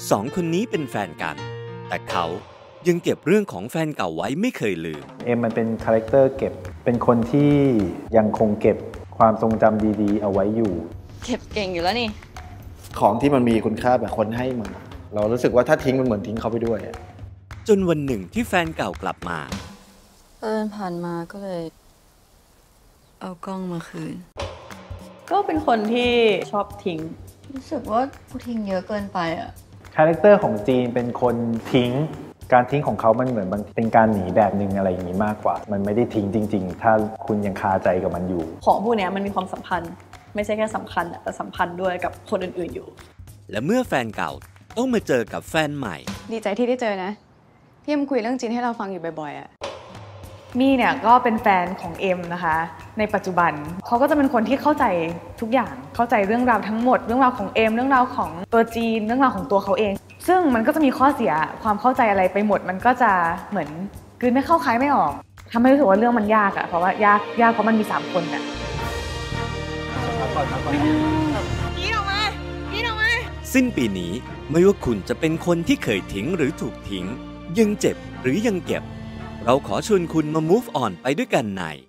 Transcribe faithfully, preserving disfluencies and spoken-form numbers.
สองคนนี้เป็นแฟนกันแต่เขายังเก็บเรื่องของแฟนเก่าไว้ไม่เคยลืมเอ็มมันเป็นคาแรคเตอร์เก็บเป็นคนที่ยังคงเก็บความทรงจำดีๆเอาไว้อยู่เก็บเก่งอยู่แล้วนี่ของที่มันมีคุณค่าแบบคนให้มาเรารู้สึกว่าถ้าทิ้งมันเหมือนทิ้งเขาไปด้วยจนวันหนึ่งที่แฟนเก่ากลับมาเอิญผ่านมาก็เลยเอากล้องมาคืนก็เป็นคนที่ชอบทิ้งรู้สึกว่าผู้ทิ้งเยอะเกินไปอะคาแรคเตอร์ของจีนเป็นคนทิ้งการทิ้งของเขามันเหมือนเป็นการหนีแบบนึงอะไรอย่างนี้มากกว่ามันไม่ได้ทิ้งจริงๆถ้าคุณยังคาใจกับมันอยู่ของพวกนี้มันมีความสัมพันธ์ไม่ใช่แค่สำคัญแต่สัมพันธ์ด้วยกับคนอื่นๆอยู่และเมื่อแฟนเก่าต้องมาเจอกับแฟนใหม่ดีใจที่ได้เจอนะพี่เอ็มคุยเรื่องจีนให้เราฟังอยู่บ่อยๆอ่ะมี่เนี่ยก็เป็นแฟนของเอ็มนะคะในปัจจุบันเขาก็จะเป็นคนที่เข้าใจทุกอย่างเข้าใจเรื่องราวทั้งหมดเรื่องราวของเอ็มเรื่องราวของตัวจีนเรื่องราวของตัวเขาเองซึ่งมันก็จะมีข้อเสียความเข้าใจอะไรไปหมดมันก็จะเหมือนกลืนไม่เข้าคายไม่ออกทำให้รู้สึกว่าเรื่องมันยากอะเพราะว่ายากยากเพราะมันมีสามคนอะพี่ออกมาพี่ออกมาสิ้นปีนี้ไม่ว่าคุณจะเป็นคนที่เคยทิ้งหรือถูกทิ้งยังเจ็บหรือยังเก็บเราขอชวนคุณมา move on ไปด้วยกันใน